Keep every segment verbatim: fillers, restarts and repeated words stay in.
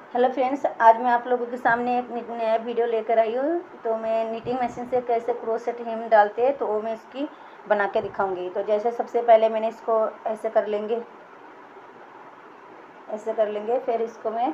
Hello friends, आज मैं आप लोगों के सामने एक नया वीडियो लेकर आई हूँ। तो मैं निटिंग मशीन से कैसे क्रोशेट हेम डालते हैं तो वो मैं इसकी बना के दिखाऊंगी। तो जैसे सबसे पहले मैंने इसको ऐसे कर लेंगे ऐसे कर लेंगे फिर इसको मैं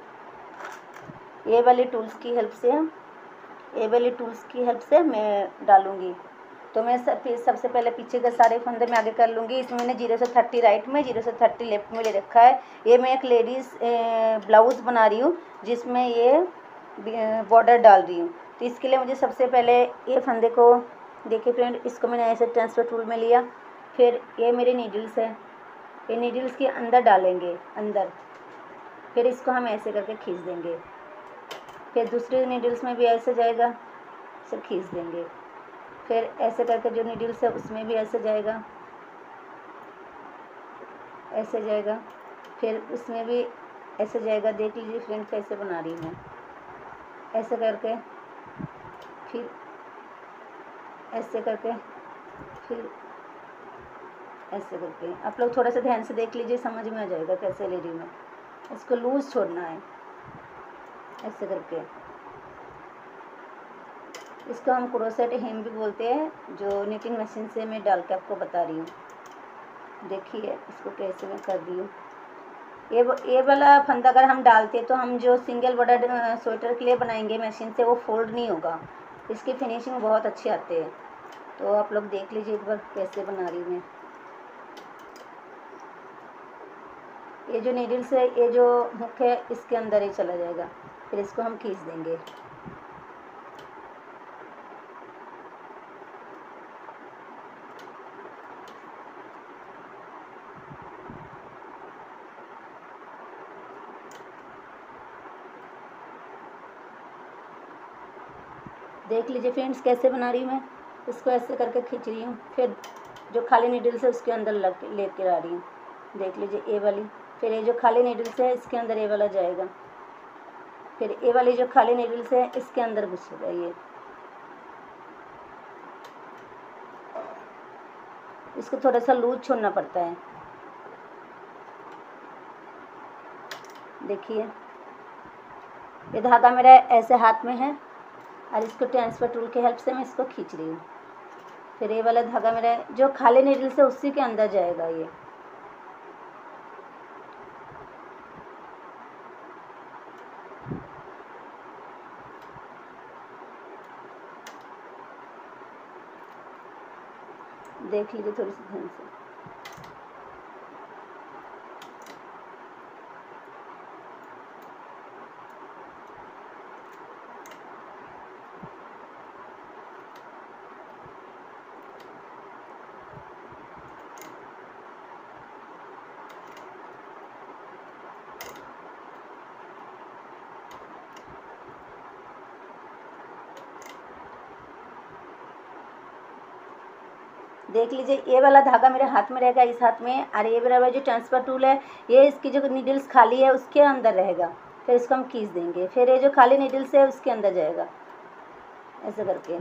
ये वाली टूल्स की हेल्प से ये वाली टूल्स की हेल्प से मैं डालूँगी। तो मैं सब सबसे पहले पीछे के सारे फंदे में आगे कर लूँगी। इसमें मैंने जीरो से थर्टी राइट में, जीरो से थर्टी लेफ्ट में ले रखा है। ये मैं एक लेडीज़ ब्लाउज़ बना रही हूँ जिसमें ये बॉर्डर डाल रही हूँ। तो इसके लिए मुझे सबसे पहले ये फंदे को देखिए फ्रेंड, इसको मैंने ऐसे ट्रांसफर टूल में लिया। फिर ये मेरे नीडल्स है, ये नीडल्स के अंदर डालेंगे अंदर। फिर इसको हम ऐसे करके खींच देंगे। फिर दूसरे नीडल्स में भी ऐसे जाएगा, इसे खींच देंगे। फिर ऐसे करके जो नीडल्स है उसमें भी ऐसे जाएगा, ऐसे जाएगा। फिर उसमें भी ऐसे जाएगा। देख लीजिए फ्रेंड कैसे बना रही हूँ मैं, ऐसे करके, फिर ऐसे करके, फिर ऐसे करके। आप लोग थोड़ा सा ध्यान से देख लीजिए, समझ में आ जाएगा कैसे ले रही हूँ मैं। इसको लूज़ छोड़ना है ऐसे करके। इसको हम क्रोशेट हेम भी बोलते हैं, जो निटिंग मशीन से मैं डाल के आपको बता रही हूँ। देखिए इसको कैसे मैं कर रही हूँ। ये ये वाला फंदा अगर हम डालते हैं तो हम जो सिंगल बॉर्डर स्वेटर के लिए बनाएंगे मशीन से, वो फोल्ड नहीं होगा। इसकी फिनिशिंग बहुत अच्छी आती है। तो आप लोग देख लीजिए एक बार कैसे बना रही हूँ मैं। ये जो नीडल्स है, ये जो हुक है, इसके अंदर ही चला जाएगा। फिर इसको हम खींच देंगे। देख लीजिए फ्रेंड्स कैसे बना रही हूँ मैं। इसको ऐसे करके खींच रही हूँ। फिर जो खाली नीडल्स है उसके अंदर लग लेकर आ रही हूँ। देख लीजिए ये वाली। फिर ये जो खाली नीडल्स है इसके अंदर ये वाला जाएगा। फिर ये वाली जो खाली नीडल्स है इसके अंदर घुसेगा ये। इसको थोड़ा सा लूज छोड़ना पड़ता है। देखिए ये धागा मेरा ऐसे हाथ में है और इसको ट्रांसफर टूल के हेल्प से मैं इसको खींच रही हूँ। फिर ये वाला धागा मेरा जो खाली नीडल्स है उसी के अंदर जाएगा ये। देख लीजिए थोड़ी सी ध्यान से। देख लीजिए ये वाला धागा मेरे हाथ में रहेगा, इस हाथ में। और ये वाला जो ट्रांसफर टूल है, ये इसकी जो नीडल्स खाली है उसके अंदर रहेगा। फिर इसको हम खींच देंगे। फिर ये जो खाली नीडल्स है उसके अंदर जाएगा ऐसे करके।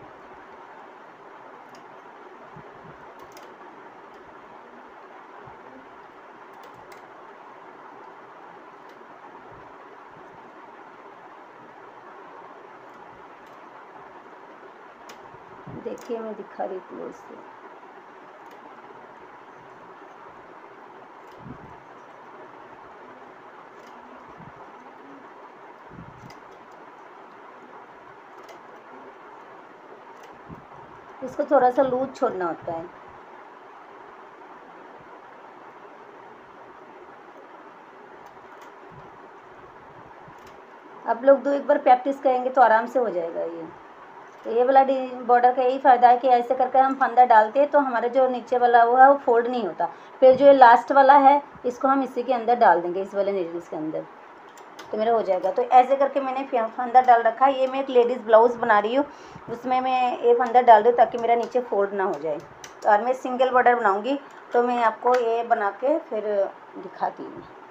देखिए मैं दिखा रही हूँ इससे। इसको थोड़ा सा लूज छोड़ना होता है। आप लोग दो एक बार प्रैक्टिस करेंगे तो आराम से हो जाएगा ये। तो ये वाला बॉर्डर का यही फ़ायदा है कि ऐसे करके हम फंदा डालते हैं तो हमारे जो नीचे वाला वो है वो फोल्ड नहीं होता। फिर जो ये लास्ट वाला है इसको हम इसी के अंदर डाल देंगे, इस वाले नीडल्स के अंदर, तो मेरा हो जाएगा। तो ऐसे करके मैंने फंदा डाल रखा है। ये मैं एक लेडीज़ ब्लाउज़ बना रही हूँ, उसमें मैं ये फंदा डाल दूँ ताकि मेरा नीचे फोल्ड ना हो जाए। तो आज मैं सिंगल बॉर्डर बनाऊँगी तो मैं आपको ये बना के फिर दिखाती हूँ।